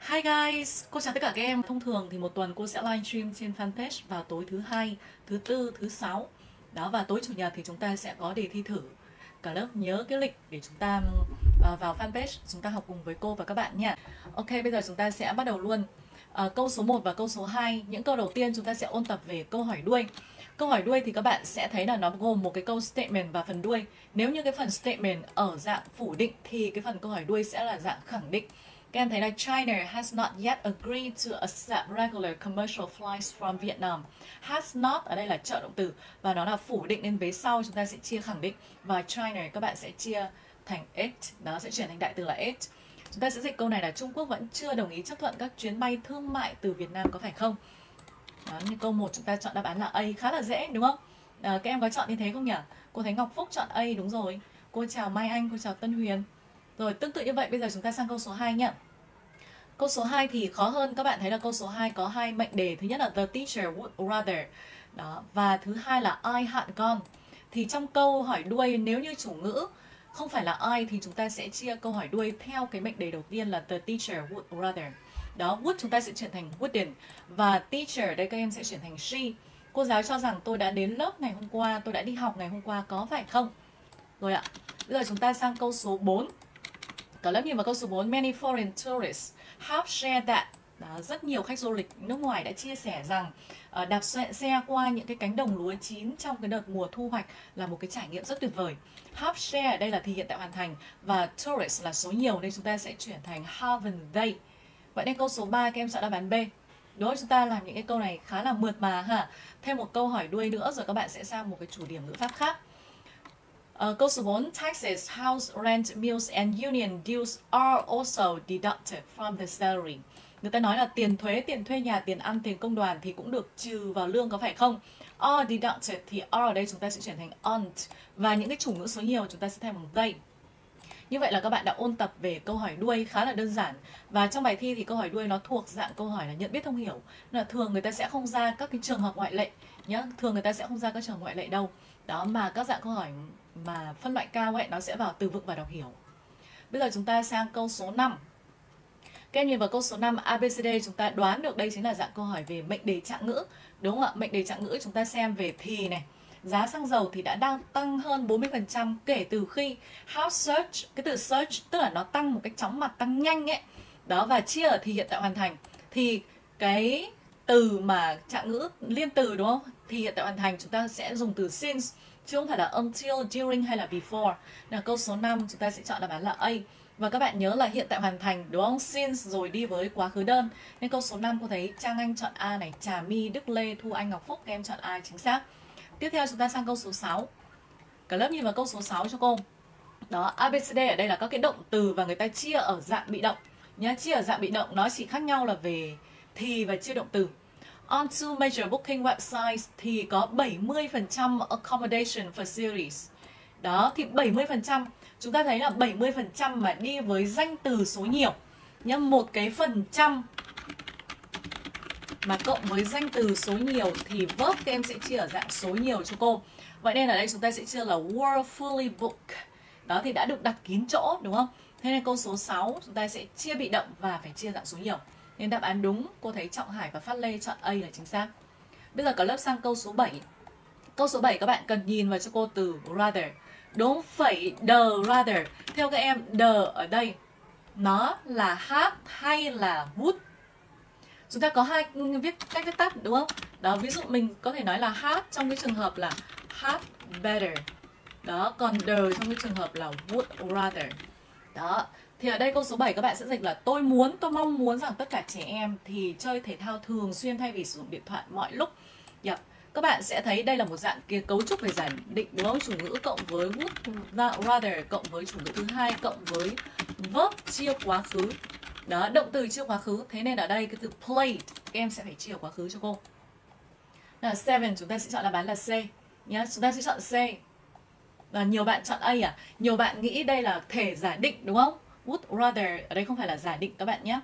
Hi guys, cô chào tất cả các em. Thông thường thì một tuần cô sẽ livestream trên fanpage vào tối thứ hai, thứ tư, thứ sáu. Đó, và tối chủ nhật thì chúng ta sẽ có đề thi thử. Cả lớp nhớ cái lịch để chúng ta vào fanpage chúng ta học cùng với cô và các bạn nha. Ok, bây giờ chúng ta sẽ bắt đầu luôn. Câu số 1 và câu số 2, những câu đầu tiên chúng ta sẽ ôn tập về câu hỏi đuôi. Câu hỏi đuôi thì các bạn sẽ thấy là nó gồm một cái câu statement và phần đuôi. Nếu như cái phần statement ở dạng phủ định thì cái phần câu hỏi đuôi sẽ là dạng khẳng định. Các em thấy là China has not yet agreed to accept regular commercial flights from Vietnam. Has not ở đây là trợ động từ và nó là phủ định nên vế sau chúng ta sẽ chia khẳng định và China các bạn sẽ chia thành it, nó sẽ chuyển thành đại từ là it. Chúng ta sẽ dịch câu này là Trung Quốc vẫn chưa đồng ý chấp thuận các chuyến bay thương mại từ Việt Nam, có phải không? Đó, như câu 1 chúng ta chọn đáp án là A, khá là dễ đúng không? Các em có chọn như thế không nhỉ? Cô thấy Ngọc Phúc chọn A đúng rồi. Cô chào Mai Anh, cô chào Tân Huyền. Rồi tương tự như vậy bây giờ chúng ta sang câu số 2 nhé. Câu số 2 thì khó hơn, các bạn thấy là câu số 2 có hai mệnh đề, thứ nhất là the teacher would rather. Đó, và thứ hai là I had gone. Thì trong câu hỏi đuôi nếu như chủ ngữ không phải là I thì chúng ta sẽ chia câu hỏi đuôi theo cái mệnh đề đầu tiên là the teacher would rather. Đó, would chúng ta sẽ chuyển thành wouldn't và teacher đây các em sẽ chuyển thành she. Cô giáo cho rằng tôi đã đến lớp ngày hôm qua, tôi đã đi học ngày hôm qua, có phải không? Rồi ạ. Bây giờ chúng ta sang câu số 4. Cả lớp nhìn vào câu số 4. Many foreign tourists have shared that. Đó, rất nhiều khách du lịch nước ngoài đã chia sẻ rằng đạp xe qua những cái cánh đồng lúa chín trong cái đợt mùa thu hoạch là một cái trải nghiệm rất tuyệt vời. Have shared ở đây là thì hiện tại hoàn thành và tourists là số nhiều nên chúng ta sẽ chuyển thành haven't they. Vậy nên câu số 3 các em chọn đáp án B. Đối chúng ta làm những cái câu này khá là mượt mà ha. Thêm một câu hỏi đuôi nữa rồi các bạn sẽ sang một cái chủ điểm ngữ pháp khác. Câu số 4, taxes, house rent, meals and union dues are also deducted from the salary. Người ta nói là tiền thuê nhà, tiền ăn, tiền công đoàn thì cũng được trừ vào lương, có phải không? Are deducted thì are ở đây chúng ta sẽ chuyển thành aren't và những cái chủ ngữ số nhiều chúng ta sẽ thay bằng they. Như vậy là các bạn đã ôn tập về câu hỏi đuôi khá là đơn giản. Và trong bài thi thì câu hỏi đuôi nó thuộc dạng câu hỏi là nhận biết thông hiểu. Nên là thường người ta sẽ không ra các cái trường hợp ngoại lệ nhá. Thường người ta sẽ không ra các trường ngoại lệ đâu. Đó, mà các dạng câu hỏi mà phân loại cao ấy nó sẽ vào từ vựng và đọc hiểu. Bây giờ chúng ta sang câu số 5. Các em nhìn vào câu số 5 ABCD chúng ta đoán được đây chính là dạng câu hỏi về mệnh đề trạng ngữ. Đúng không ạ? Mệnh đề trạng ngữ chúng ta xem về thì này. Giá xăng dầu thì đã đang tăng hơn 40% kể từ khi house search, cái từ search tức là nó tăng một cách chóng mặt, tăng nhanh ấy. Đó, và chia ở thì hiện tại hoàn thành. Thì cái từ mà trạng ngữ liên từ đúng không? Thì hiện tại hoàn thành chúng ta sẽ dùng từ since chứ không phải là until, during hay là before. Là câu số 5 chúng ta sẽ chọn đáp án là A. Và các bạn nhớ là hiện tại hoàn thành đúng không? Since rồi đi với quá khứ đơn. Nên câu số 5 cô thấy Trang Anh chọn A này, Trà My, Đức Lê, Thu Anh, Ngọc Phúc các em chọn A chính xác. Tiếp theo chúng ta sang câu số 6. Cả lớp nhìn vào câu số 6 cho cô. Đó, ABCD ở đây là các cái động từ và người ta chia ở dạng bị động. Nhá, chia ở dạng bị động nó chỉ khác nhau là về thì và chia động từ. On two major booking websites thì có 70% accommodation facilities. Đó, thì 70%, chúng ta thấy là 70% mà đi với danh từ số nhiều. Nhá, một cái phần trăm mà cộng với danh từ số nhiều thì verb các em sẽ chia ở dạng số nhiều cho cô. Vậy nên ở đây chúng ta sẽ chia là were fully booked. Đó thì đã được đặt kín chỗ đúng không? Thế nên câu số 6 chúng ta sẽ chia bị động và phải chia dạng số nhiều. Nên đáp án đúng cô thấy Trọng Hải và Phát Lê chọn A là chính xác. Bây giờ cả lớp sang câu số 7. Câu số 7 các bạn cần nhìn vào cho cô từ rather. Đúng, phẩy the rather. Theo các em, the ở đây nó là had hay là would? Chúng ta có hai cách viết tắt đúng không? Đó, ví dụ mình có thể nói là had trong cái trường hợp là had better. Đó, còn the trong cái trường hợp là would rather. Đó, thì ở đây câu số 7 các bạn sẽ dịch là tôi mong muốn rằng tất cả trẻ em thì chơi thể thao thường xuyên thay vì sử dụng điện thoại mọi lúc. Yep. Các bạn sẽ thấy đây là một dạng kia cấu trúc về giải định đúng không? Chủ ngữ cộng với would rather cộng với chủ ngữ thứ hai cộng với verb chia quá khứ. Đó, động từ chia quá khứ. Thế nên ở đây cái từ played các em sẽ phải chia quá khứ cho cô. Là 7 chúng ta sẽ chọn đáp án là C nhá. Chúng ta sẽ chọn C. Và nhiều bạn chọn A à? Nhiều bạn nghĩ đây là thể giả định đúng không? Would rather ở đây không phải là giả định các bạn nhé.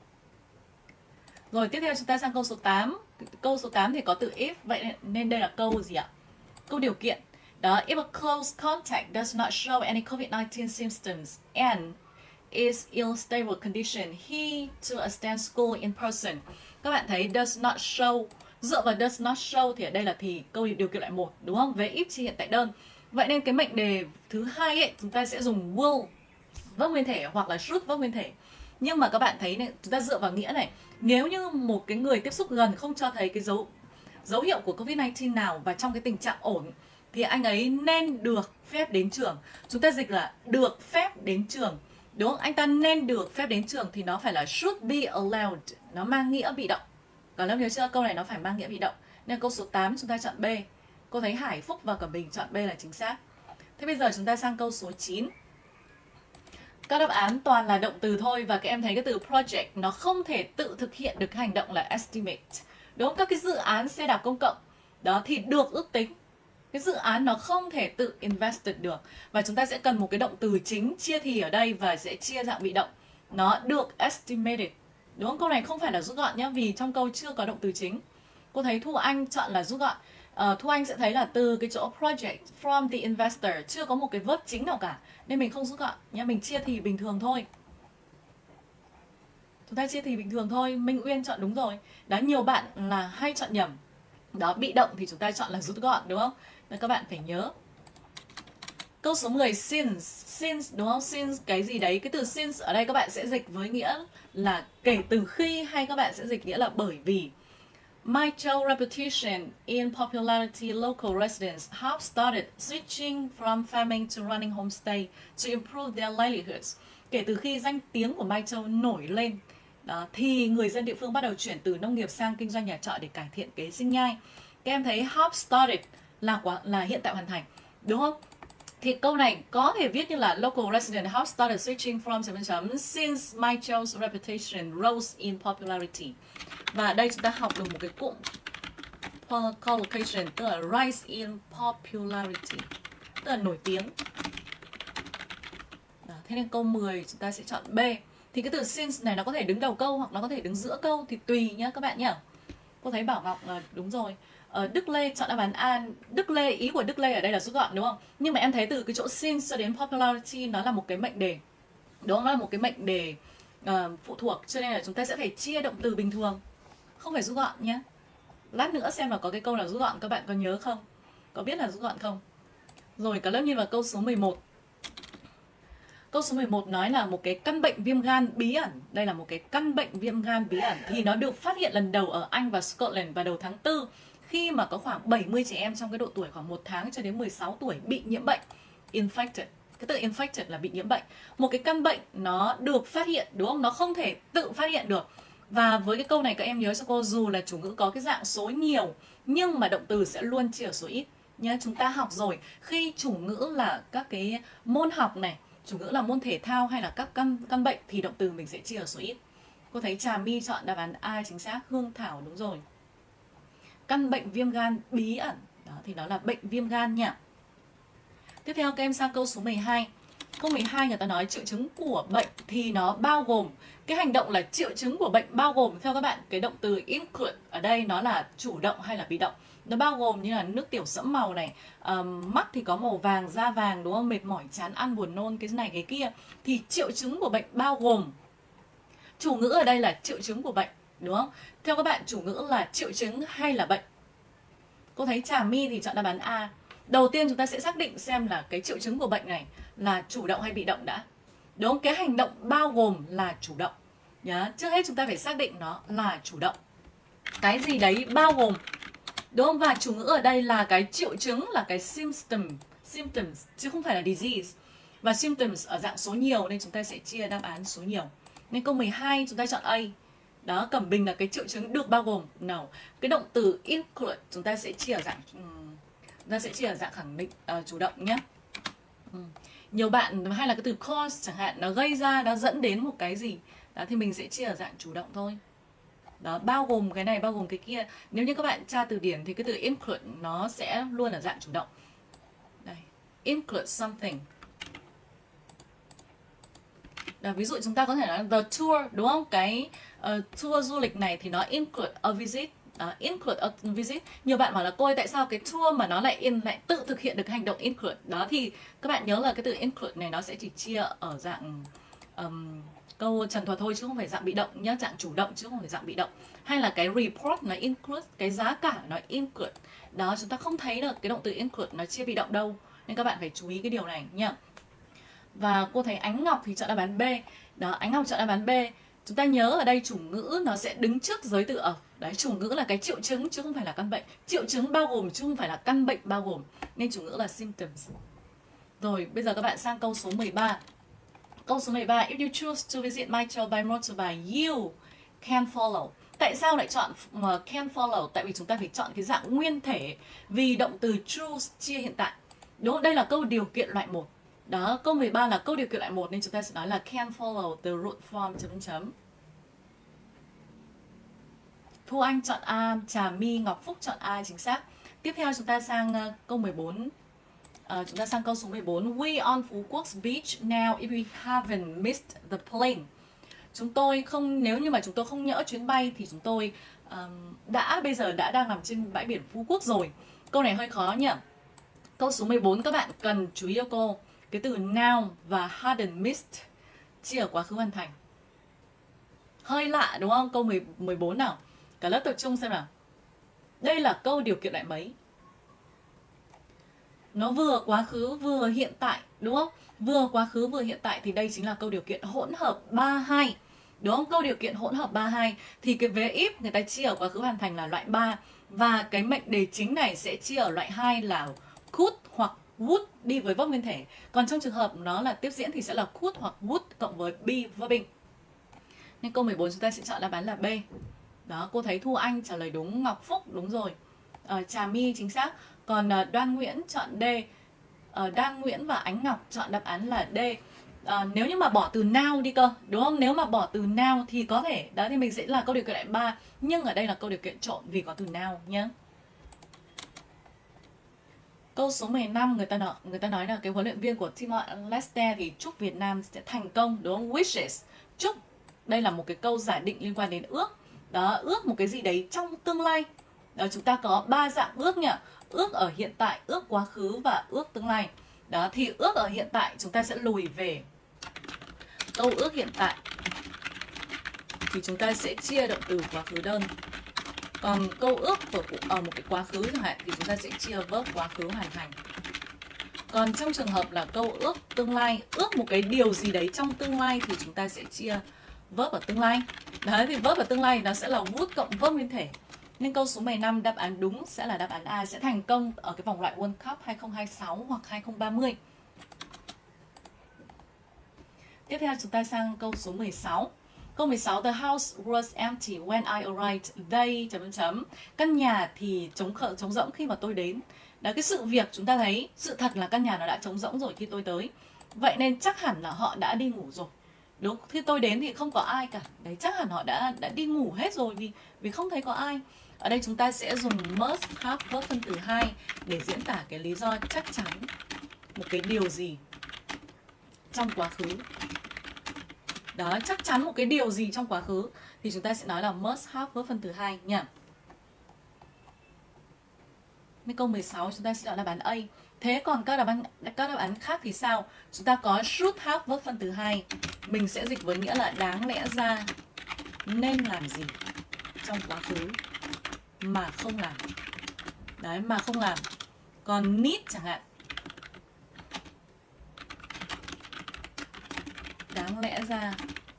Rồi tiếp theo chúng ta sang câu số 8. Câu số 8 thì có từ if, vậy nên đây là câu gì ạ? Câu điều kiện. Đó, if a close contact does not show any COVID-19 symptoms and is in stable condition. He to attend school in person. Các bạn thấy does not show, dựa vào does not show thì ở đây là thì câu điều kiện loại 1, đúng không? Về if chi hiện tại đơn. Vậy nên cái mệnh đề thứ hai ấy, chúng ta sẽ dùng will vâng nguyên thể hoặc là should vâng nguyên thể. Nhưng mà các bạn thấy này, chúng ta dựa vào nghĩa này, nếu như một cái người tiếp xúc gần không cho thấy cái dấu hiệu của Covid-19 nào và trong cái tình trạng ổn thì anh ấy nên được phép đến trường. Chúng ta dịch là được phép đến trường, đúng không? Anh ta nên được phép đến trường thì nó phải là should be allowed, nó mang nghĩa bị động. Cả lớp nhớ chưa? Câu này nó phải mang nghĩa bị động. Nên câu số 8 chúng ta chọn B. Cô thấy Hải, Phúc và Cẩm Bình chọn B là chính xác. Thế bây giờ chúng ta sang câu số 9. Các đáp án toàn là động từ thôi, và các em thấy cái từ project nó không thể tự thực hiện được cái hành động là estimate. Đúng không? Các cái dự án xe đạp công cộng đó thì được ước tính. Cái dự án nó không thể tự invested được. Và chúng ta sẽ cần một cái động từ chính chia thì ở đây và sẽ chia dạng bị động. Nó được estimated. Đúng không? Câu này không phải là rút gọn nhé, vì trong câu chưa có động từ chính. Cô thấy Thu Anh chọn là rút gọn. Thu Anh sẽ thấy là từ cái chỗ project from the investor chưa có một cái verb chính nào cả, nên mình không rút gọn nhé, mình chia thì bình thường thôi. Chúng ta chia thì bình thường thôi. Minh Uyên chọn đúng rồi. Đó, nhiều bạn là hay chọn nhầm. Đó, bị động thì chúng ta chọn là rút gọn, đúng không? Nên các bạn phải nhớ. Câu số 10, since, đúng không? Since cái gì đấy, cái từ since ở đây các bạn sẽ dịch với nghĩa là kể từ khi, hay các bạn sẽ dịch nghĩa là bởi vì. Michael's reputation in popularity local residents have started switching from farming to running homestay to improve their livelihoods. Kể từ khi danh tiếng của Michael nổi lên, đó, thì người dân địa phương bắt đầu chuyển từ nông nghiệp sang kinh doanh nhà trọ để cải thiện kế sinh nhai. Các em thấy have started là hiện tại hoàn thành, đúng không? Thì câu này có thể viết như là local resident have started switching from since Michael's reputation rose in popularity. Và đây chúng ta học được một cái cụm collocation, tức là rise in popularity, tức là nổi tiếng. Đó, thế nên câu 10 chúng ta sẽ chọn B. Thì cái từ since này nó có thể đứng đầu câu hoặc nó có thể đứng giữa câu thì tùy nhá các bạn nhá. Cô thấy Bảo Ngọc là đúng rồi. Đức Lê chọn đáp án A. Đức Lê, ý của Đức Lê ở đây là rút gọn, đúng không? Nhưng mà em thấy từ cái chỗ since cho đến popularity nó là một cái mệnh đề, đúng không? Nó là một cái mệnh đề phụ thuộc, cho nên là chúng ta sẽ phải chia động từ bình thường, không phải rút gọn nhé. Lát nữa xem là có cái câu nào rút gọn, các bạn có nhớ không? Có biết là rút gọn không? Rồi, cả lớp nhìn vào câu số 11. Câu số 11 nói là một cái căn bệnh viêm gan bí ẩn. Đây là một cái căn bệnh viêm gan bí ẩn thì nó được phát hiện lần đầu ở Anh và Scotland vào đầu tháng 4, khi mà có khoảng 70 trẻ em trong cái độ tuổi khoảng 1 tháng cho đến 16 tuổi bị nhiễm bệnh. Infected. Cái từ infected là bị nhiễm bệnh. Một cái căn bệnh nó được phát hiện, đúng không? Nó không thể tự phát hiện được. Và với cái câu này các em nhớ cho cô, dù là chủ ngữ có cái dạng số nhiều nhưng mà động từ sẽ luôn chia ở số ít nhé. Chúng ta học rồi, khi chủ ngữ là các cái môn học này, chủ ngữ là môn thể thao hay là các căn bệnh thì động từ mình sẽ chia ở số ít. Cô thấy Trà My chọn đáp án A chính xác, Hương Thảo đúng rồi. Căn bệnh viêm gan bí ẩn, đó thì nó là bệnh viêm gan nha. Tiếp theo các em sang câu số 12. Câu 12 người ta nói triệu chứng của bệnh thì nó bao gồm, cái hành động là triệu chứng của bệnh bao gồm theo các bạn cái động từ include ở đây nó là chủ động hay là bị động. Nó bao gồm như là nước tiểu sẫm màu này, mắt thì có màu vàng, da vàng, đúng không? Mệt mỏi, chán ăn, buồn nôn, cái này cái kia. Thì triệu chứng của bệnh bao gồm, chủ ngữ ở đây là triệu chứng của bệnh, đúng không? Theo các bạn chủ ngữ là triệu chứng hay là bệnh? Cô thấy Trà My thì chọn đáp án A. Đầu tiên chúng ta sẽ xác định xem là cái triệu chứng của bệnh này là chủ động hay bị động đã. Đúng không? Cái hành động bao gồm là chủ động. Nhá, trước hết chúng ta phải xác định nó là chủ động. Cái gì đấy bao gồm, đúng không? Và chủ ngữ ở đây là cái triệu chứng, là cái symptoms chứ không phải là disease. Và symptoms ở dạng số nhiều nên chúng ta sẽ chia đáp án số nhiều. Nên câu 12 chúng ta chọn A. Đó, Cẩm Bình là cái triệu chứng được bao gồm. No. Cái động từ include chúng ta sẽ chia ở dạng khẳng định chủ động nhé. Nhiều bạn hay là cái từ cause chẳng hạn, nó gây ra, nó dẫn đến một cái gì đó thì mình sẽ chia ở dạng chủ động thôi. Đó, bao gồm cái này, bao gồm cái kia. Nếu như các bạn tra từ điển thì cái từ include nó sẽ luôn ở dạng chủ động. Đây, include something. Đó, ví dụ chúng ta có thể nói the tour, đúng không? Cái tour du lịch này thì nó include a visit. Include a visit. Nhiều bạn bảo là cô ơi, tại sao cái tour mà nó lại tự thực hiện được hành động include? Đó thì các bạn nhớ là cái từ include này nó sẽ chỉ chia ở dạng câu trần thuật thôi chứ không phải dạng bị động nhé, dạng chủ động chứ không phải dạng bị động. Hay là cái report nó include, cái giá cả nó include. Đó, chúng ta không thấy được cái động từ include nó chia bị động đâu. Nên các bạn phải chú ý cái điều này nhé. Và cô thấy Ánh Ngọc thì chọn đáp án B. Đó, Ánh Ngọc chọn đáp án B. Chúng ta nhớ ở đây chủ ngữ nó sẽ đứng trước giới từ of. Đấy, chủ ngữ là cái triệu chứng chứ không phải là căn bệnh. Triệu chứng bao gồm chứ không phải là căn bệnh bao gồm. Nên chủ ngữ là symptoms. Rồi, bây giờ các bạn sang câu số 13. Câu số 13, if you choose to visit my child by motorbike, you can follow. Tại sao lại chọn can follow? Tại vì chúng ta phải chọn cái dạng nguyên thể. Vì động từ choose chia hiện tại. Đúng không? Đây là câu điều kiện loại 1. Đó, câu 13 là câu điều kiện loại 1 nên chúng ta sẽ nói là can follow the route from ... Thu Anh chọn A, Trà My, Ngọc Phúc chọn A chính xác. Tiếp theo chúng ta sang câu 14. Chúng ta sang câu số 14. We on Phú Quốc Beach now if we haven't missed the plane. Chúng tôi không, nếu như mà chúng tôi không nhỡ chuyến bay thì chúng tôi bây giờ đã đang nằm trên bãi biển Phú Quốc rồi. Câu này hơi khó nhỉ. Câu số 14 các bạn cần chú ý cho cô. Cái từ now và hadn't missed chia ở quá khứ hoàn thành. Hơi lạ đúng không? Câu 14 nào. Cả lớp tập trung xem nào. Đây là câu điều kiện loại mấy? Nó vừa quá khứ vừa hiện tại đúng không? Vừa quá khứ vừa hiện tại thì đây chính là câu điều kiện hỗn hợp 32. Đúng không? Câu điều kiện hỗn hợp 32 thì cái vế if người ta chia ở quá khứ hoàn thành là loại 3 và cái mệnh đề chính này sẽ chia ở loại 2 là could hoặc would đi với verb nguyên thể. Còn trong trường hợp nó là tiếp diễn thì sẽ là could hoặc would cộng với be verbing. Nên câu 14 chúng ta sẽ chọn đáp án là B. Đó, cô thấy Thu Anh trả lời đúng, Ngọc Phúc đúng rồi. Trà My chính xác. Còn Đoan Nguyễn chọn D. Đoan Nguyễn và Ánh Ngọc chọn đáp án là D. Nếu như mà bỏ từ now đi cơ, đúng không? Nếu mà bỏ từ now thì có thể, đó thì mình sẽ là câu điều kiện loại 3. Nhưng ở đây là câu điều kiện trộn vì có từ now nhé. Câu số 15 người ta nói là cái huấn luyện viên của Timor Leste thì chúc Việt Nam sẽ thành công, đúng không? Wishes. Chúc. Đây là một cái câu giả định liên quan đến ước. Đó, ước một cái gì đấy trong tương lai. Đó, chúng ta có 3 dạng ước nhỉ. Ước ở hiện tại, ước quá khứ và ước tương lai. Đó, thì ước ở hiện tại chúng ta sẽ lùi về câu ước hiện tại. Thì chúng ta sẽ chia động từ quá khứ đơn. Còn câu ước ở một cái quá khứ chẳng hạn thì chúng ta sẽ chia verb quá khứ hoàn thành. Còn trong trường hợp là câu ước tương lai, ước một cái điều gì đấy trong tương lai thì chúng ta sẽ chia verb ở tương lai. Đấy, thì verb ở tương lai nó sẽ là would cộng verb nguyên thể. Nên câu số 15 đáp án đúng sẽ là đáp án A, sẽ thành công ở cái vòng loại World Cup 2026 hoặc 2030. Tiếp theo chúng ta sang câu số 16. Câu 16, the house was empty when I arrived. They... Căn nhà thì trống rỗng khi mà tôi đến. Đó, cái sự việc chúng ta thấy, sự thật là căn nhà nó đã trống rỗng rồi khi tôi tới. Vậy nên chắc hẳn là họ đã đi ngủ rồi. Đúng, khi tôi đến thì không có ai cả. Đấy, chắc hẳn họ đã đi ngủ hết rồi vì không thấy có ai. Ở đây chúng ta sẽ dùng must have verb phân từ 2 để diễn tả cái lý do chắc chắn một cái điều gì trong quá khứ. Đó, chắc chắn một cái điều gì trong quá khứ thì chúng ta sẽ nói là must have verb phân từ 2 nhỉ. Nên câu 16 chúng ta sẽ chọn đáp án A. Thế còn các đáp án khác thì sao? Chúng ta có should have verb phân từ 2. Mình sẽ dịch với nghĩa là đáng lẽ ra nên làm gì trong quá khứ mà không làm. Đấy, mà không làm. Còn need chẳng hạn, đáng lẽ ra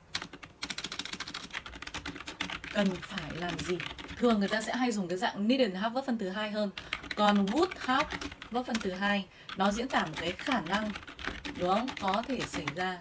cần phải làm gì. Thường người ta sẽ hay dùng cái dạng needn't have verb phân từ 2 hơn. Còn would have verb phân từ 2 nó diễn tả một cái khả năng, đúng không? Có thể xảy ra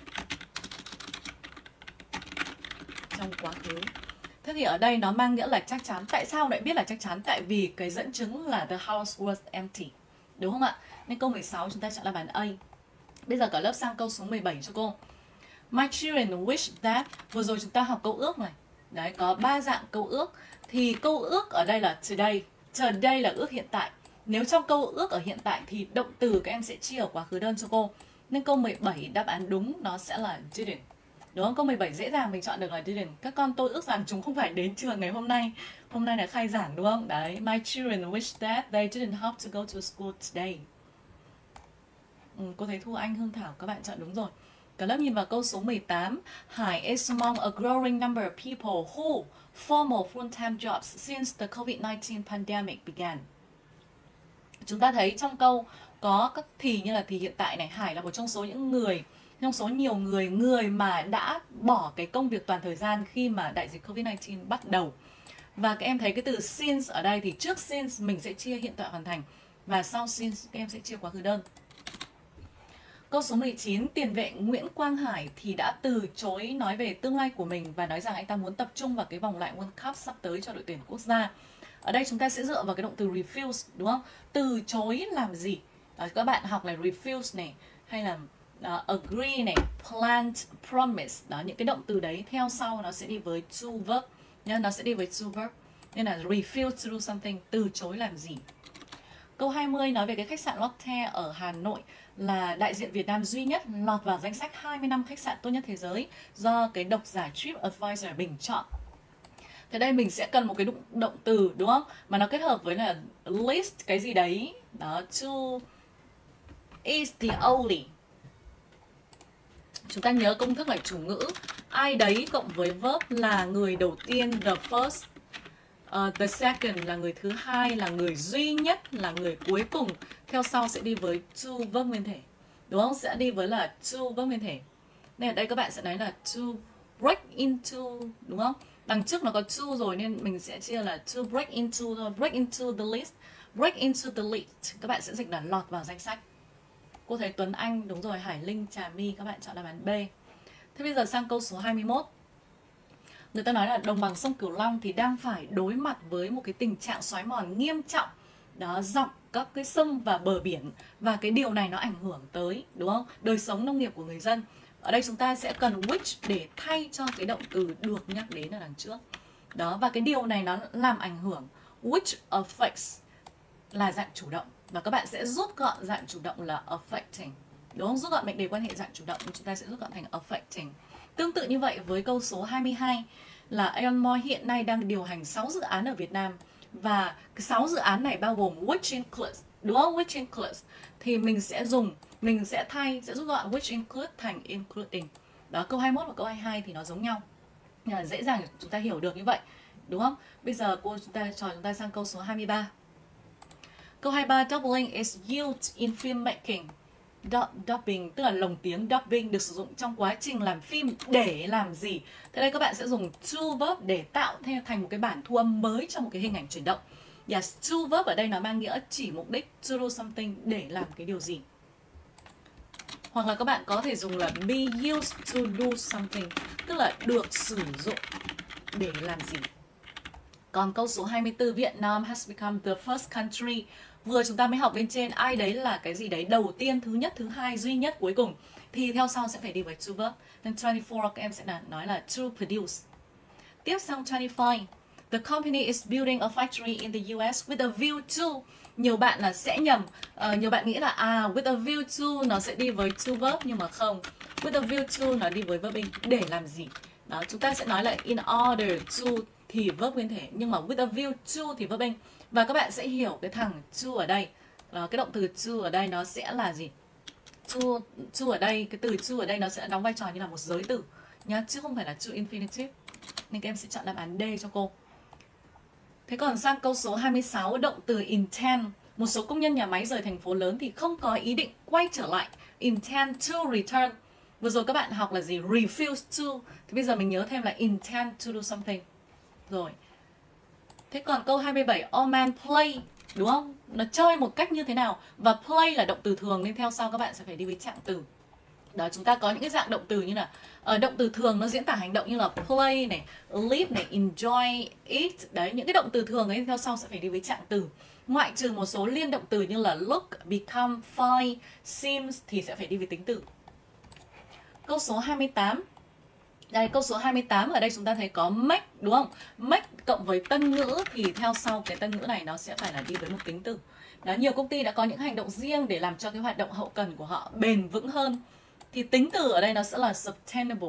trong quá khứ. Thế thì ở đây nó mang nghĩa là chắc chắn. Tại sao lại biết là chắc chắn? Tại vì cái dẫn chứng là the house was empty. Đúng không ạ? Nên câu 16 chúng ta chọn đáp án A. Bây giờ cả lớp sang câu số 17 cho cô. My children wish that. Vừa rồi chúng ta học câu ước này. Đấy, có 3 dạng câu ước. Thì câu ước ở đây là today. Today là ước hiện tại. Nếu trong câu ước ở hiện tại thì động từ các em sẽ chia ở quá khứ đơn cho cô. Nên câu 17 đáp án đúng nó sẽ là didn't. Đúng không? Câu 17 dễ dàng mình chọn được là didn't. Các con tôi ước rằng chúng không phải đến trường ngày hôm nay. Hôm nay là khai giảng đúng không? Đấy, my children wish that they didn't have to go to school today. Cô thấy Thu Anh, Hương Thảo các bạn chọn đúng rồi. Cả lớp nhìn vào câu số 18. Hải is among a growing number of people who formal full-time jobs since the COVID-19 pandemic began. Chúng ta thấy trong câu có các thì như là thì hiện tại này, Hải là một trong số những người, trong số nhiều người mà đã bỏ cái công việc toàn thời gian khi mà đại dịch COVID-19 bắt đầu. Và các em thấy cái từ since ở đây thì trước since mình sẽ chia hiện tại hoàn thành và sau since các em sẽ chia quá khứ đơn. Câu số 19, tiền vệ Nguyễn Quang Hải thì đã từ chối nói về tương lai của mình và nói rằng anh ta muốn tập trung vào cái vòng loại World Cup sắp tới cho đội tuyển quốc gia. Ở đây chúng ta sẽ dựa vào cái động từ refuse, đúng không? Từ chối làm gì? Đó, các bạn học là refuse này, hay là agree này, plant, promise. Đó, những cái động từ đấy theo sau nó sẽ đi với to verb. Nhá, nó sẽ đi với to verb. Nên là refuse to do something, từ chối làm gì. Câu 20 nói về cái khách sạn Lotte ở Hà Nội là đại diện Việt Nam duy nhất lọt vào danh sách 20 năm khách sạn tốt nhất thế giới do cái độc giả TripAdvisor bình chọn. Thế đây mình sẽ cần một cái động từ, đúng không? Mà nó kết hợp với là list cái gì đấy. Đó, to is the only. Chúng ta nhớ công thức là chủ ngữ. Ai đấy cộng với verb là người đầu tiên, the first. The second là người thứ hai, là người duy nhất, là người cuối cùng. Theo sau sẽ đi với to verb nguyên thể. Đúng không? Sẽ đi với là to verb nguyên thể. Nên ở đây các bạn sẽ nói là to break into, đúng không? Đằng trước nó có to rồi nên mình sẽ chia là to break into thôi. Break into the list. Break into the list. Các bạn sẽ dịch là lọt vào danh sách. Cô thấy Tuấn Anh, đúng rồi, Hải Linh, Trà My, các bạn chọn đáp án B. Thế bây giờ sang câu số 21. Người ta nói là đồng bằng sông Cửu Long thì đang phải đối mặt với một cái tình trạng xói mòn nghiêm trọng. Đó, dọc các cái sông và bờ biển. Và cái điều này nó ảnh hưởng tới, đúng không? Đời sống nông nghiệp của người dân. Ở đây chúng ta sẽ cần which để thay cho cái động từ được nhắc đến ở đằng trước. Đó, và cái điều này nó làm ảnh hưởng. Which affects là dạng chủ động. Và các bạn sẽ rút gọn dạng chủ động là affecting. Đúng không? Rút gọn mệnh đề quan hệ dạng chủ động, chúng ta sẽ rút gọn thành affecting. Tương tự như vậy với câu số 22 là Aeon Mall hiện nay đang điều hành 6 dự án ở Việt Nam. Và 6 dự án này bao gồm which includes, đúng không? Which includes. Thì mình sẽ rút gọn which include thành including. Đó, câu 21 và câu 22 thì nó giống nhau. Nhưng mà dễ dàng chúng ta hiểu được như vậy. Đúng không? Bây giờ cô chúng ta sang câu số 23. Câu 23, doubling is used in filmmaking. Dubbing tức là lồng tiếng, dubbing được sử dụng trong quá trình làm phim để làm gì? Thế đây các bạn sẽ dùng to verb để tạo thành một cái bản thu âm mới cho một cái hình ảnh chuyển động. Yes, to verb ở đây nó mang nghĩa chỉ mục đích to do something, để làm cái điều gì. Hoặc là các bạn có thể dùng là be used to do something, tức là được sử dụng để làm gì. Còn câu số 24, Vietnam has become the first country. Vừa chúng ta mới học bên trên, ai đấy là cái gì đấy đầu tiên, thứ nhất, thứ hai, duy nhất, cuối cùng. Thì theo sau sẽ phải đi với to verb. Nên 24 các em sẽ nói là to produce. Tiếp sang 25. The company is building a factory in the US with a view to. Nhiều bạn là sẽ nhầm. Nhiều bạn nghĩ là with a view to nó sẽ đi với to verb, nhưng mà không. With a view to nó đi với verbing, để làm gì. Đó, chúng ta sẽ nói là in order to thì verb nguyên thể, nhưng mà with a view to thì verbing. Và các bạn sẽ hiểu cái thằng to ở đây, cái động từ to ở đây nó sẽ là gì? To ở đây, cái từ to ở đây nó sẽ đóng vai trò như là một giới từ nhá, chứ không phải là to infinitive. Nên các em sẽ chọn đáp án D cho cô. Thế còn sang câu số 26, động từ intend. Một số công nhân nhà máy rời thành phố lớn thì không có ý định quay trở lại. Intend to return. Vừa rồi các bạn học là gì? Refuse to. Thì bây giờ mình nhớ thêm là intend to do something. Rồi. Thế còn câu 27, all man play, đúng không? Nó chơi một cách như thế nào? Và play là động từ thường nên theo sau các bạn sẽ phải đi với trạng từ. Đó, chúng ta có những cái dạng động từ như là động từ thường nó diễn tả hành động như là play này, live này, enjoy, eat. Đấy, những cái động từ thường ấy theo sau sẽ phải đi với trạng từ. Ngoại trừ một số liên động từ như là look, become, find, seems thì sẽ phải đi với tính từ. Câu số 28. Đây, câu số 28 ở đây chúng ta thấy có make, đúng không? Make cộng với tân ngữ thì theo sau cái tân ngữ này nó sẽ phải là đi với một tính từ. Đó, nhiều công ty đã có những hành động riêng để làm cho cái hoạt động hậu cần của họ bền vững hơn. Thì tính từ ở đây nó sẽ là sustainable.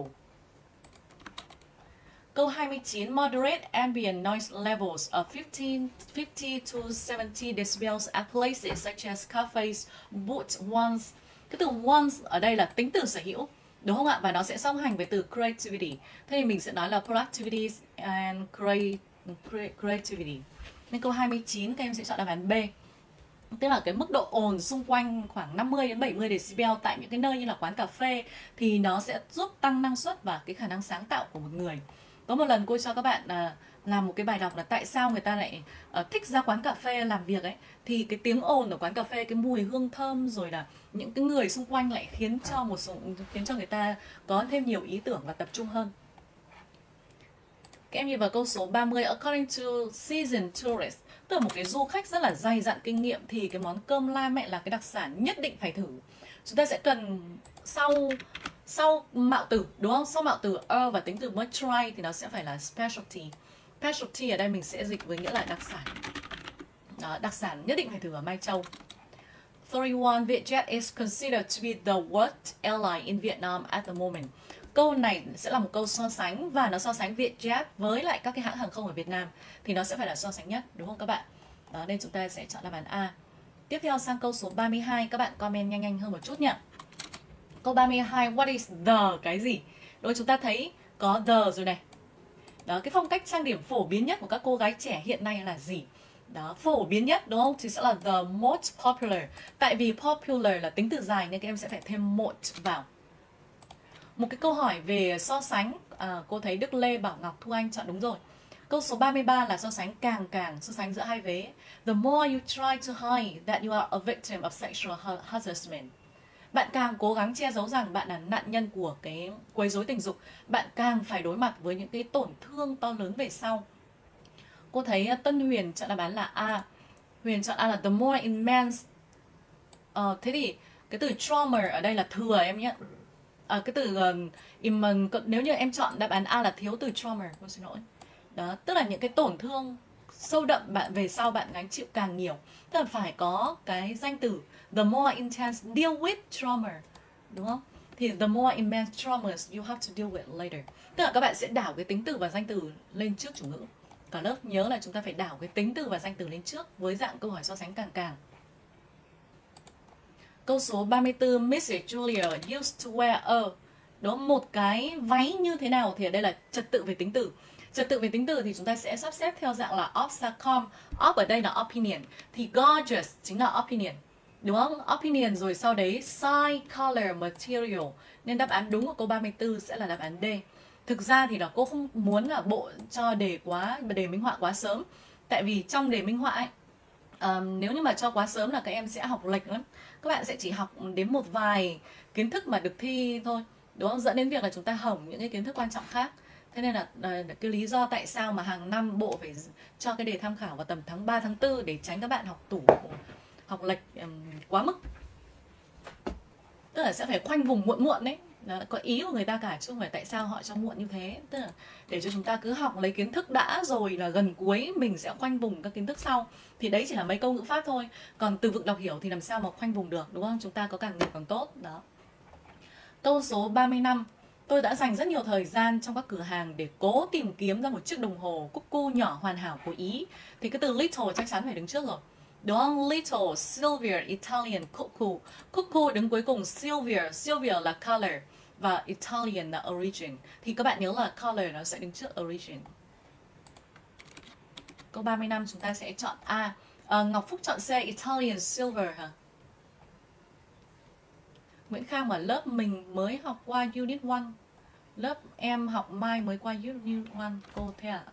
Câu 29, moderate ambient noise levels of 50 to 70 decibels at places such as cafes, booths, once. Cái từ once ở đây là tính từ sở hữu. đúng không ạ? Và nó sẽ song hành với từ creativity. Thế thì mình sẽ nói là productivity and creativity. Nên câu 29 các em sẽ chọn đáp án B. Tức là cái mức độ ồn xung quanh khoảng 50 đến 70 decibel tại những cái nơi như là quán cà phê thì nó sẽ giúp tăng năng suất và cái khả năng sáng tạo của một người. Có một lần cô cho các bạn làm một cái bài đọc là tại sao người ta lại thích ra quán cà phê làm việc ấy, thì cái tiếng ồn ở quán cà phê, cái mùi hương thơm rồi là những cái người xung quanh lại khiến cho người ta có thêm nhiều ý tưởng và tập trung hơn. Các em nhìn vào câu số 30. According to seasoned tourists, tức là một cái du khách rất là dày dặn kinh nghiệm, thì cái món cơm la mẹ là cái đặc sản nhất định phải thử. Chúng ta sẽ cần sau mạo từ, đúng không? Sau mạo từ và tính từ must try thì nó sẽ phải là specialty. Specialty ở đây mình sẽ dịch với nghĩa là đặc sản. Đó, đặc sản nhất định phải thử ở Mai Châu. 31. Vietjet is considered to be the worst airline in Vietnam at the moment. Câu này sẽ là một câu so sánh và nó so sánh Vietjet với lại các cái hãng hàng không ở Việt Nam thì nó sẽ phải là so sánh nhất, đúng không các bạn? Đó, nên chúng ta sẽ chọn đáp án A. Tiếp theo sang câu số 32, các bạn comment nhanh hơn một chút nhé. Câu 32, what is the cái gì? Đối chúng ta thấy có the rồi này. Đó, cái phong cách trang điểm phổ biến nhất của các cô gái trẻ hiện nay là gì? Đó, phổ biến nhất đúng không? Thì sẽ là the most popular. Tại vì popular là tính từ dài nên các em sẽ phải thêm most vào. Một cái câu hỏi về so sánh, cô thấy Đức Lê, Bảo Ngọc, Thu Anh chọn đúng rồi. Câu số 33 là so sánh càng, so sánh giữa hai vế. The more you try to hide that you are a victim of sexual harassment. Bạn càng cố gắng che giấu rằng bạn là nạn nhân của cái quấy rối tình dục, bạn càng phải đối mặt với những cái tổn thương to lớn về sau. Cô thấy Tân Huyền chọn đáp án là A. Huyền chọn A là the more immense. Thế thì cái từ trauma ở đây là thừa em nhé. Cái từ nếu như em chọn đáp án A là thiếu từ trauma, cô xin lỗi. Đó, tức là những cái tổn thương sâu đậm bạn về sau bạn gánh chịu càng nhiều. Tức là phải có cái danh từ the more intense deal with trauma, đúng không? Thì the more immense traumas you have to deal with later. Tức là các bạn sẽ đảo cái tính từ và danh từ lên trước chủ ngữ. Cả lớp nhớ là chúng ta phải đảo cái tính từ và danh từ lên trước với dạng câu hỏi so sánh càng. Câu số 34, Mrs. Julia used to wear a. Đó, một cái váy như thế nào thì ở đây là trật tự về tính từ. Trật tự về tính từ thì chúng ta sẽ sắp xếp theo dạng là obsacom. Op ở đây là opinion. Thì gorgeous chính là opinion. Đúng không? Opinion rồi sau đấy size, color, material. Nên đáp án đúng của câu 34 sẽ là đáp án D. Thực ra thì là cô không muốn là bộ cho đề minh họa quá sớm. Tại vì trong đề minh họa ấy, nếu như mà cho quá sớm là các em sẽ học lệch lắm. Các bạn sẽ chỉ học đến một vài kiến thức mà được thi thôi, đúng không? Dẫn đến việc là chúng ta hỏng những cái kiến thức quan trọng khác. Thế nên là cái lý do tại sao mà hàng năm bộ phải cho cái đề tham khảo vào tầm tháng 3, tháng 4 để tránh các bạn học lệch quá mức. Tức là sẽ phải khoanh vùng muộn đấy. Đó, có ý của người ta cả chứ không phải tại sao họ cho muộn như thế. Tức là để cho chúng ta cứ học lấy kiến thức đã rồi là gần cuối mình sẽ khoanh vùng các kiến thức sau. Thì đấy chỉ là mấy câu ngữ pháp thôi. Còn từ vựng đọc hiểu thì làm sao mà khoanh vùng được, đúng không? Chúng ta có càng nhiều càng tốt. Đó. Câu số 35. Tôi đã dành rất nhiều thời gian trong các cửa hàng để cố tìm kiếm ra một chiếc đồng hồ cuckoo nhỏ hoàn hảo của Ý. Thì cái từ little chắc chắn phải đứng trước rồi. Đúng không? Little, silver, Italian, cuckoo. Cuckoo đứng cuối cùng, silver. Silver là color và Italian là origin. Thì các bạn nhớ là color nó sẽ đứng trước origin. Câu 35 chúng ta sẽ chọn A. Ngọc Phúc chọn C, Italian silver hả? Nguyễn Khang bảo lớp mình mới học qua Unit 1. Lớp em học mai mới qua Unit 1. Cô thế à?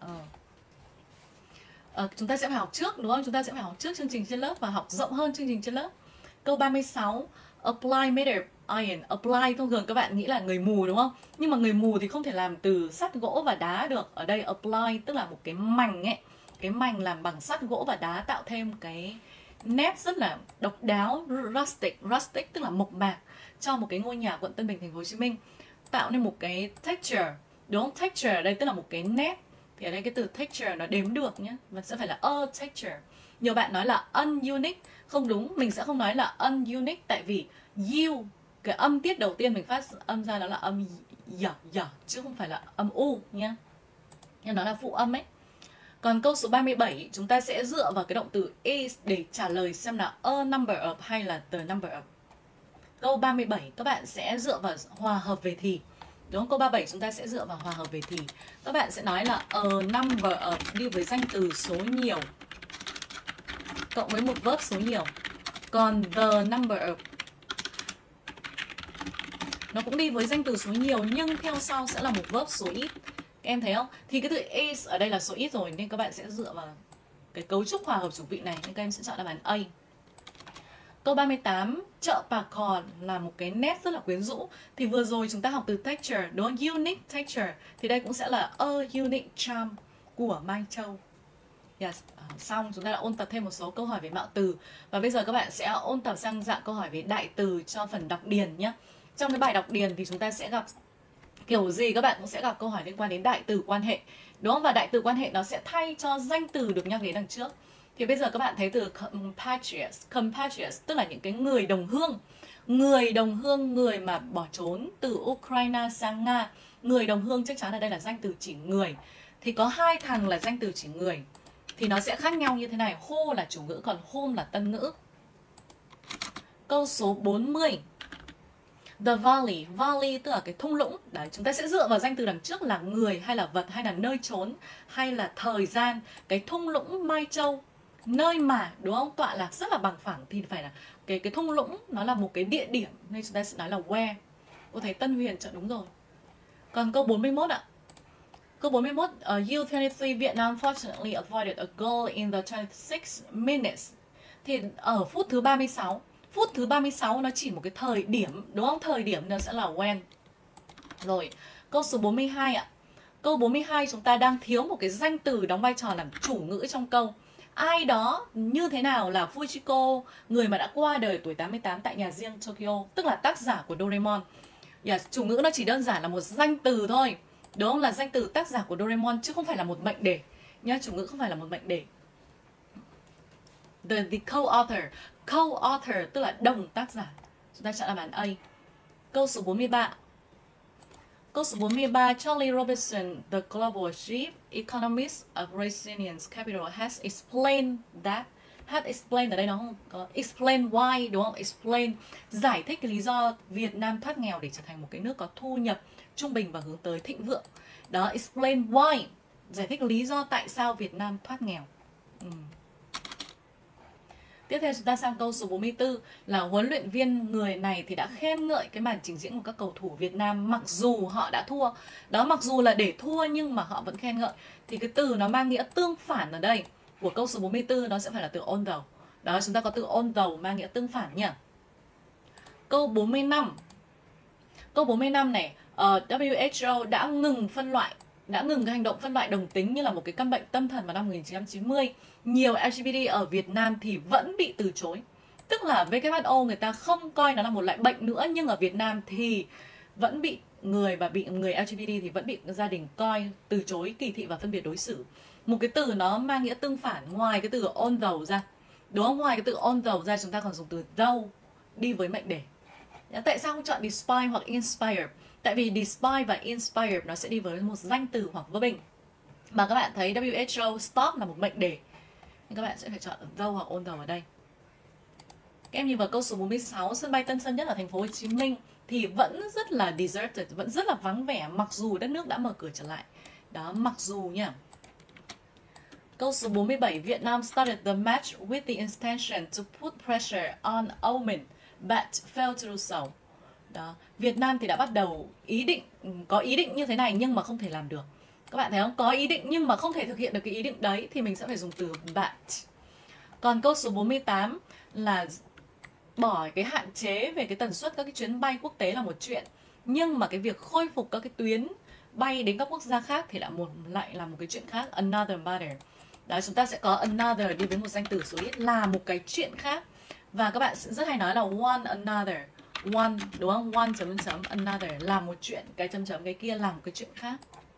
Chúng ta sẽ phải học trước, đúng không? Chúng ta sẽ phải học trước chương trình trên lớp và học rộng hơn chương trình trên lớp. Câu 36. Apply meter iron. Apply thông thường các bạn nghĩ là người mù, đúng không? Nhưng mà người mù thì không thể làm từ sắt, gỗ và đá được. Ở đây apply tức là một cái mảnh ấy. Cái mảnh làm bằng sắt, gỗ và đá tạo thêm cái nét rất là độc đáo, rustic. Rustic tức là mộc mạc cho một cái ngôi nhà quận Tân Bình, thành phố Hồ Chí Minh, tạo nên một cái texture, đúng không? Texture ở đây tức là một cái nét. Thì ở đây cái từ texture nó đếm được nhé, và sẽ phải là a texture. Nhiều bạn nói là ununique, không đúng, mình sẽ không nói là ununique tại vì u, cái âm tiết đầu tiên mình phát âm ra đó là âm y, chứ không phải là âm u nhé. Nhưng nó là phụ âm ấy. Còn câu số 37 chúng ta sẽ dựa vào cái động từ is để trả lời xem là a number of hay là the number of. Câu 37 các bạn sẽ dựa vào hòa hợp về thì. Đúng không? Câu 37 chúng ta sẽ dựa vào hòa hợp về thì. Các bạn sẽ nói là a number of đi với danh từ số nhiều cộng với một verb số nhiều. Còn the number of nó cũng đi với danh từ số nhiều nhưng theo sau sẽ là một verb số ít. Các em thấy không? Thì cái từ is ở đây là số ít rồi nên các bạn sẽ dựa vào cái cấu trúc hòa hợp chủ vị này nên các em sẽ chọn đáp án A. Câu 38, chợ Bà Cò là một cái nét rất là quyến rũ. Thì vừa rồi chúng ta học từ texture, đúng không? Unique texture. Thì đây cũng sẽ là a unique charm của Mai Châu. Yes. Xong chúng ta đã ôn tập thêm một số câu hỏi về mạo từ. Và bây giờ các bạn sẽ ôn tập sang dạng câu hỏi về đại từ cho phần đọc điền nhé. Trong cái bài đọc điền thì chúng ta sẽ gặp kiểu gì các bạn cũng sẽ gặp câu hỏi liên quan đến đại từ quan hệ. Đúng không? Và đại từ quan hệ nó sẽ thay cho danh từ được nhắc đến đằng trước. Thì bây giờ các bạn thấy từ compatriots tức là những cái người đồng hương. Người đồng hương, người mà bỏ trốn từ Ukraine sang Nga. Người đồng hương chắc chắn ở đây là danh từ chỉ người. Thì có hai thằng là danh từ chỉ người. Thì nó sẽ khác nhau như thế này. Who là chủ ngữ, còn home là tân ngữ. Câu số 40. The valley, valley tức là cái thung lũng. Đấy, chúng ta sẽ dựa vào danh từ đằng trước là người hay là vật hay là nơi trốn hay là thời gian. Cái thung lũng Mai Châu, nơi mà, đúng không? Tọa lạc rất là bằng phẳng thì phải là cái thung lũng nó là một cái địa điểm nên chúng ta sẽ nói là where. Cô thấy Tân Huyền chọn đúng rồi. Còn câu 41 ạ. Câu 41, U23 Vietnam fortunately avoided a goal in the 26 minutes. Thì ở phút thứ 36, phút thứ 36 nó chỉ một cái thời điểm, đúng không? Thời điểm nó sẽ là when. Rồi, câu số 42 ạ. Câu 42 chúng ta đang thiếu một cái danh từ đóng vai trò làm chủ ngữ trong câu. Ai đó như thế nào là Fujiko, người mà đã qua đời tuổi 88 tại nhà riêng Tokyo, tức là tác giả của Doraemon. Yes, chủ ngữ nó chỉ đơn giản là một danh từ thôi. Đúng không? Là danh từ tác giả của Doraemon chứ không phải là một mệnh đề. Nhá, chủ ngữ không phải là một mệnh đề. The co-author. Co-author tức là đồng tác giả. Chúng ta chọn đáp án A. Câu số 43. Câu số 43, Charlie Robinson, the global chief economist of Brazilian capital has explained that. Has explained ở đây nó không có explain why, đúng không? Explain, giải thích cái lý do Việt Nam thoát nghèo để trở thành một cái nước có thu nhập trung bình và hướng tới thịnh vượng. Đó, explain why, giải thích lý do tại sao Việt Nam thoát nghèo. Tiếp theo chúng ta sang câu số 44 là huấn luyện viên người này thì đã khen ngợi cái màn trình diễn của các cầu thủ Việt Nam mặc dù họ đã thua. Đó, mặc dù là để thua nhưng mà họ vẫn khen ngợi. Thì cái từ nó mang nghĩa tương phản ở đây của câu số 44 nó sẽ phải là từ although. Đó, chúng ta có từ although mang nghĩa tương phản nhỉ. Câu 45. Câu 45 này, WHO đã ngừng phân loại, đã ngừng cái hành động phân loại đồng tính như là một cái căn bệnh tâm thần vào năm 1990. Nhiều LGBT ở Việt Nam thì vẫn bị từ chối. Tức là WHO người ta không coi nó là một loại bệnh nữa, nhưng ở Việt Nam thì vẫn bị người LGBT thì vẫn bị gia đình coi, từ chối, kỳ thị và phân biệt đối xử. Một cái từ nó mang nghĩa tương phản ngoài cái từ although ra. Đúng không? Ngoài cái từ although ra chúng ta còn dùng từ though đi với mệnh đề. Tại sao không chọn despite hoặc inspire? Tại vì despite và inspire nó sẽ đi với một danh từ hoặc verb. Mà các bạn thấy WHO stop là một mệnh đề. Nên các bạn sẽ phải chọn though hoặc although ở đây. Các em nhìn vào câu số 46, sân bay Tân Sơn Nhất ở thành phố Hồ Chí Minh thì vẫn rất là deserted, vẫn rất là vắng vẻ mặc dù đất nước đã mở cửa trở lại. Đó, mặc dù nha. Câu số 47, Vietnam started the match with the intention to put pressure on Oman, but failed to do so. Đó, Việt Nam thì đã bắt đầu có ý định như thế này nhưng mà không thể làm được. Các bạn thấy không? Có ý định nhưng mà không thể thực hiện được cái ý định đấy thì mình sẽ phải dùng từ but. Còn câu số 48 là bỏ cái hạn chế về cái tần suất các cái chuyến bay quốc tế là một chuyện, nhưng mà cái việc khôi phục các cái tuyến bay đến các quốc gia khác thì lại là một cái chuyện khác, another matter. Đó, chúng ta sẽ có another đi với một danh từ số ít là một cái chuyện khác. Và các bạn sẽ rất hay nói là one another, one, đúng không? One chấm chấm another là một chuyện, cái chấm chấm cái kia là một cái chuyện khác.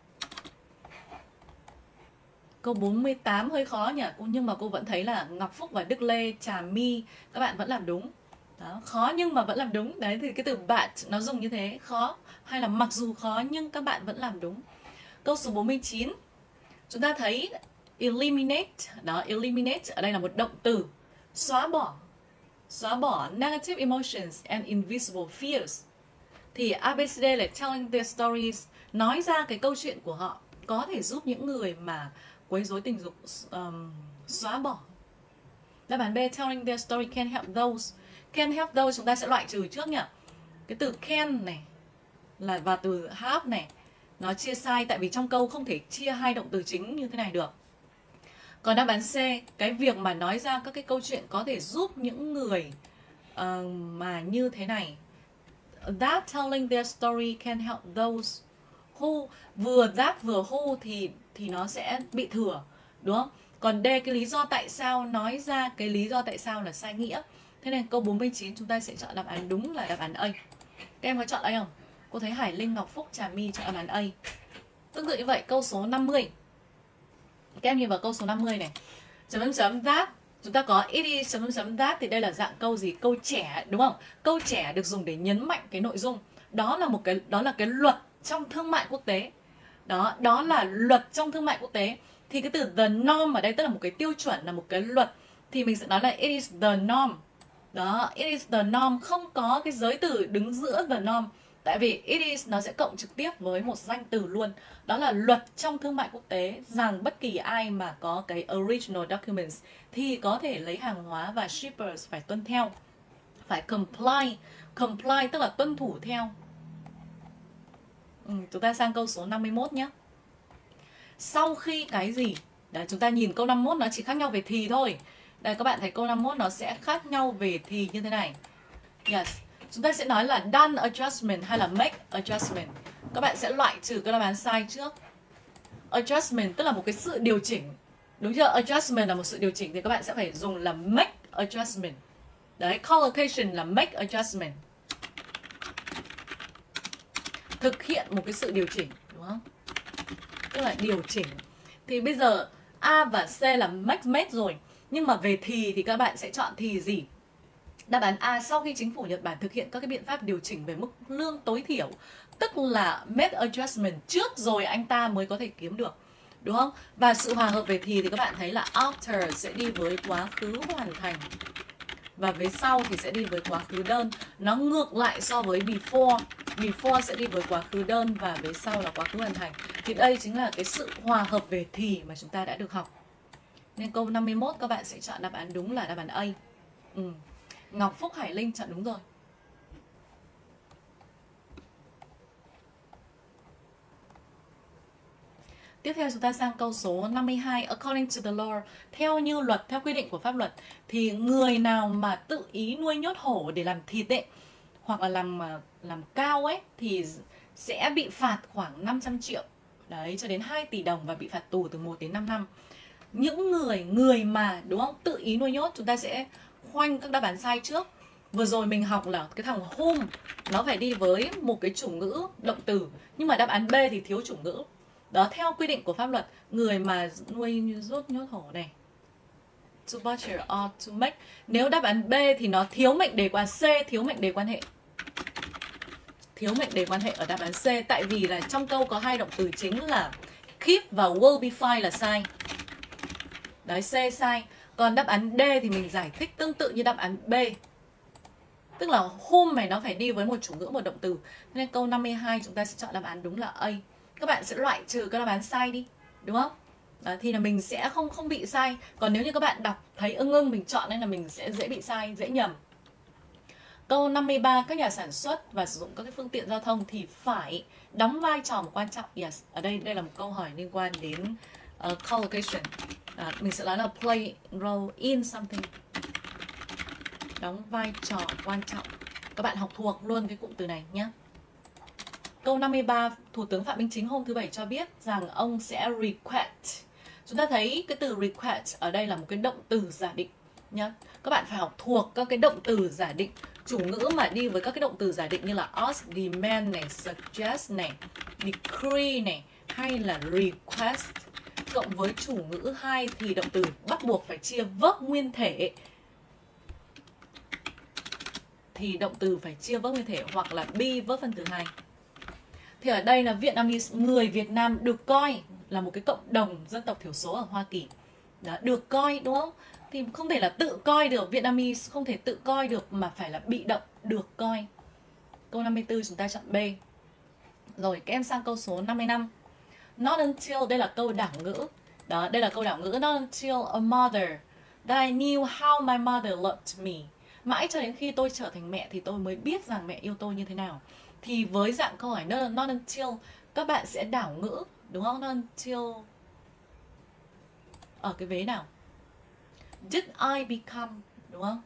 Câu 48 hơi khó nhỉ, nhưng mà cô vẫn thấy là Ngọc Phúc và Đức Lê, Trà My các bạn vẫn làm đúng. Đó, khó nhưng mà vẫn làm đúng. Đấy thì cái từ but nó dùng như thế, khó hay là mặc dù khó nhưng các bạn vẫn làm đúng. Câu số 49. Chúng ta thấy eliminate, đó, eliminate ở đây là một động từ, xóa bỏ xóa bỏ negative emotions and invisible fears. Thì ABCD là telling their stories, nói ra cái câu chuyện của họ có thể giúp những người mà quấy rối tình dục xóa bỏ. Đáp án B, telling their story can help those. Can help those chúng ta sẽ loại trừ trước nhỉ. Cái từ can này là và từ have này nó chia sai, tại vì trong câu không thể chia hai động từ chính như thế này được. Còn đáp án C, cái việc mà nói ra các cái câu chuyện có thể giúp những người mà như thế này. That telling their story can help those who, vừa that vừa who thì nó sẽ bị thừa, đúng không? Còn D, cái lý do tại sao, nói ra cái lý do tại sao là sai nghĩa. Thế nên câu 49 chúng ta sẽ chọn đáp án đúng là đáp án A. Các em có chọn A không? Cô thấy Hải Linh, Ngọc Phúc, Trà My chọn đáp án A. Tương tự như vậy, câu số 50. Các em nhìn vào câu số 50 này. That, chúng ta có it is that thì đây là dạng câu gì? Câu trẻ, đúng không? Câu trẻ được dùng để nhấn mạnh cái nội dung. Đó là cái luật trong thương mại quốc tế. Đó là luật trong thương mại quốc tế. Thì cái từ the norm ở đây tức là một cái tiêu chuẩn, là một cái luật, thì mình sẽ nói là it is the norm. Đó, it is the norm, không có cái giới từ đứng giữa the norm. Tại vì it is nó sẽ cộng trực tiếp với một danh từ luôn. Đó là luật trong thương mại quốc tế, rằng bất kỳ ai mà có cái original documents thì có thể lấy hàng hóa và shippers phải tuân theo, phải comply. Comply tức là tuân thủ theo. Chúng ta sang câu số 51 nhé. Sau khi cái gì? Đấy, chúng ta nhìn câu 51 nó chỉ khác nhau về thì thôi. Đây, các bạn thấy câu 51 nó sẽ khác nhau về thì như thế này. Yes. Chúng ta sẽ nói là done adjustment hay là make adjustment. Các bạn sẽ loại trừ cái đáp án sai trước. Adjustment tức là một cái sự điều chỉnh. Đúng chưa? Adjustment là một sự điều chỉnh thì các bạn sẽ phải dùng là make adjustment. Đấy, collocation là make adjustment. Thực hiện một cái sự điều chỉnh, đúng không? Tức là điều chỉnh. Thì bây giờ A và C là make rồi. Nhưng mà về thì các bạn sẽ chọn thì gì? Đáp án A, sau khi chính phủ Nhật Bản thực hiện các cái biện pháp điều chỉnh về mức lương tối thiểu, tức là make adjustment trước rồi anh ta mới có thể kiếm được, đúng không? Và sự hòa hợp về thì các bạn thấy là after sẽ đi với quá khứ hoàn thành, và về sau thì sẽ đi với quá khứ đơn. Nó ngược lại so với before. Before sẽ đi với quá khứ đơn và về sau là quá khứ hoàn thành. Thì đây chính là cái sự hòa hợp về thì mà chúng ta đã được học. Nên câu 51 các bạn sẽ chọn đáp án đúng là đáp án A. Ngọc Phúc, Hải Linh chọn đúng rồi. Tiếp theo chúng ta sang câu số 52. According to the law, theo như luật, theo quy định của pháp luật, thì người nào mà tự ý nuôi nhốt hổ để làm thịt ấy, hoặc là làm cao ấy, thì sẽ bị phạt khoảng 500 triệu đấy, cho đến 2 tỷ đồng và bị phạt tù từ 1 đến 5 năm. Những người mà, đúng không, tự ý nuôi nhốt, chúng ta sẽ khoanh các đáp án sai trước. Vừa rồi mình học là cái thằng whom nó phải đi với một cái chủ ngữ động từ, nhưng mà đáp án B thì thiếu chủ ngữ. Đó, theo quy định của pháp luật, người mà nuôi nhốt hổ này, to butcher or to make. Nếu đáp án B thì nó thiếu mệnh đề quan, C thiếu mệnh đề quan hệ. Thiếu mệnh đề quan hệ ở đáp án C, tại vì là trong câu có hai động từ chính là keep và will be fine là sai. Đấy, C sai. Còn đáp án D thì mình giải thích tương tự như đáp án B. Tức là whom này nó phải đi với một chủ ngữ, một động từ. Nên câu 52 chúng ta sẽ chọn đáp án đúng là A. Các bạn sẽ loại trừ các đáp án sai đi, đúng không? Đó, thì là mình sẽ không bị sai. Còn nếu như các bạn đọc thấy ưng mình chọn nên là mình sẽ dễ bị sai, dễ nhầm. Câu 53, các nhà sản xuất và sử dụng các cái phương tiện giao thông thì phải đóng vai trò một quan trọng. Yes, ở đây là một câu hỏi liên quan đến collocation. Mình sẽ nói là play role in something. Đóng vai trò quan trọng. Các bạn học thuộc luôn cái cụm từ này nhé. Câu 53, Thủ tướng Phạm Minh Chính hôm thứ Bảy cho biết rằng ông sẽ request. Chúng ta thấy cái từ request ở đây là một cái động từ giả định nhé. Các bạn phải học thuộc các cái động từ giả định. Chủ ngữ mà đi với các cái động từ giả định như là ask, demand này, suggest này, decree này, hay là request cộng với chủ ngữ 2 thì động từ bắt buộc phải chia verb nguyên thể. Thì động từ phải chia verb nguyên thể hoặc là be verb phân từ 2. Thì ở đây là Vietnamese, người Việt Nam được coi là một cái cộng đồng dân tộc thiểu số ở Hoa Kỳ. Đó, được coi, đúng không? thì không thể là tự coi được, Vietnamese không thể tự coi được mà phải là bị động được coi. Câu 54 chúng ta chọn B. Rồi các em sang câu số 55. Not until, đây là câu đảo ngữ. Đó, đây là câu đảo ngữ. Not until a mother that I knew how my mother loved me. Mãi cho đến khi tôi trở thành mẹ thì tôi mới biết rằng mẹ yêu tôi như thế nào. Thì với dạng câu hỏi not until, các bạn sẽ đảo ngữ, đúng không? Not until ở cái vế nào? Did I become, đúng không?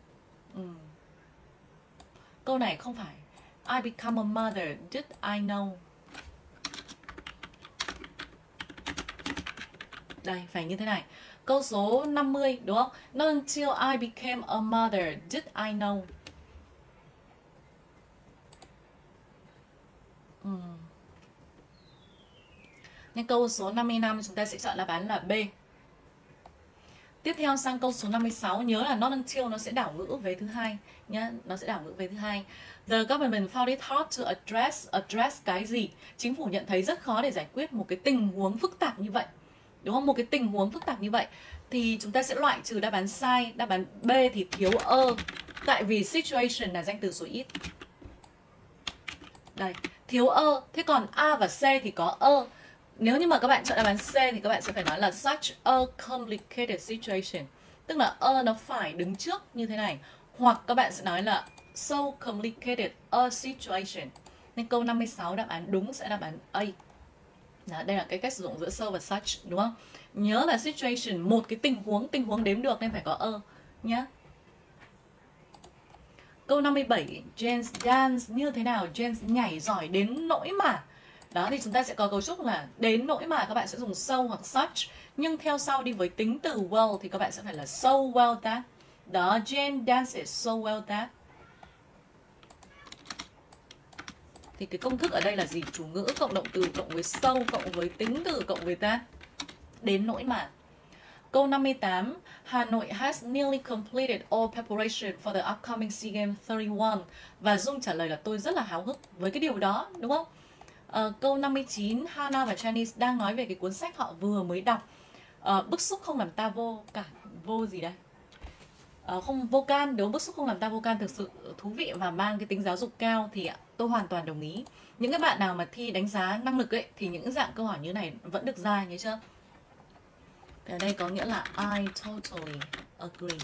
Câu này không phải I become a mother, did I know. Đây, phải như thế này. Câu số 50, đúng không? Not until I became a mother did I know. Nhưng câu số 55 chúng ta sẽ chọn đáp án là B. Tiếp theo sang câu số 56, nhớ là not until nó sẽ đảo ngữ vế thứ hai nhá, nó sẽ đảo ngữ vế thứ hai. The government found it hard to address cái gì? Chính phủ nhận thấy rất khó để giải quyết một cái tình huống phức tạp như vậy. Đúng không? Một cái tình huống phức tạp như vậy thì chúng ta sẽ loại trừ đáp án sai, đáp án B thì thiếu ơ. Tại vì situation là danh từ số ít. Đây, thiếu ơ, thế còn A và C thì có ơ. Nếu như mà các bạn chọn đáp án C thì các bạn sẽ phải nói là such a complicated situation. Tức là nó phải đứng trước như thế này. Hoặc các bạn sẽ nói là so complicated a situation. Nên câu 56 đáp án đúng sẽ là đáp án A. Đó, đây là cái cách sử dụng giữa so và such, đúng không? Nhớ là situation, một cái tình huống đếm được nên phải có a nhé. Câu 57, James dance như thế nào? James nhảy giỏi đến nỗi mà. Đó thì chúng ta sẽ có cấu trúc là đến nỗi mà các bạn sẽ dùng so hoặc such. Nhưng theo sau đi với tính từ well thì các bạn sẽ phải là so well that. Đó, James dances so well that. Thì cái công thức ở đây là gì? Chủ ngữ cộng động từ cộng với so cộng với tính từ cộng với that. Đến nỗi mà. Câu 58, Hà Nội has nearly completed all preparation for the upcoming SEA Games 31. Và Dung trả lời là tôi rất là háo hức với cái điều đó, đúng không? Câu 59, Hana và Chinese đang nói về cái cuốn sách họ vừa mới đọc. Bức xúc không làm ta vô gì đây? Không vô can, nếu bức xúc không làm ta vô can thực sự thú vị và mang cái tính giáo dục cao thì tôi hoàn toàn đồng ý. Những cái bạn nào mà thi đánh giá năng lực ấy thì những dạng câu hỏi như này vẫn được ra, nhớ chưa? Ở đây có nghĩa là I totally agree.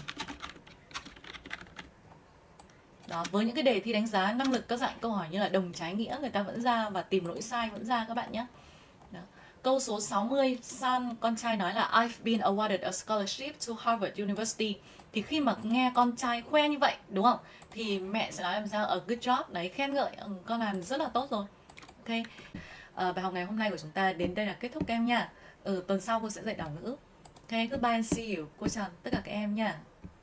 Đó, với những cái đề thi đánh giá năng lực các dạng câu hỏi như là đồng trái nghĩa người ta vẫn ra và tìm lỗi sai vẫn ra các bạn nhé. Đó. Câu số 60, San, con trai nói là I've been awarded a scholarship to Harvard University. Thì khi mà nghe con trai khoe như vậy, đúng không? Thì mẹ sẽ nói làm sao? A good job, đấy, khen ngợi, con làm rất là tốt rồi. Ok. Bài học ngày hôm nay của chúng ta đến đây là kết thúc các em nha. Tuần sau cô sẽ dạy đảo ngữ. Ok, goodbye and see you. Cô chào tất cả các em nha.